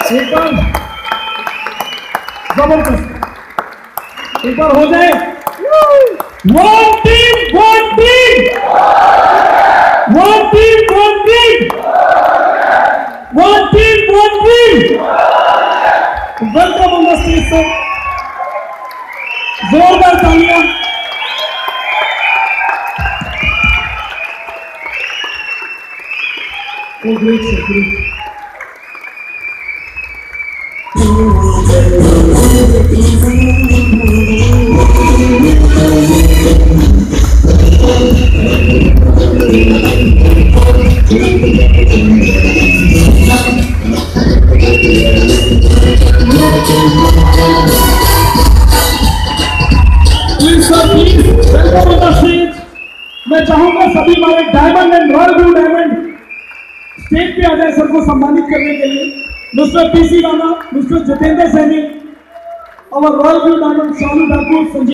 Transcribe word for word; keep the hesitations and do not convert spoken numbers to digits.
एक बार जबरदस्त, एक बार हो जाए। One team one team one team one team one team one team. Welcome on the stage sir, जोरदार तालियां। Oh, great, sir, great. Please sir, please welcome on the stage. मैं चाहूंगा सभी हमारे diamond and royal blue diamond stage पे आ जाए sir को सम्मानित करने के लिए। Mister PC Rana, mister Jitendra Saini, और royal blue diamond Shalu Thakur, Sanjeev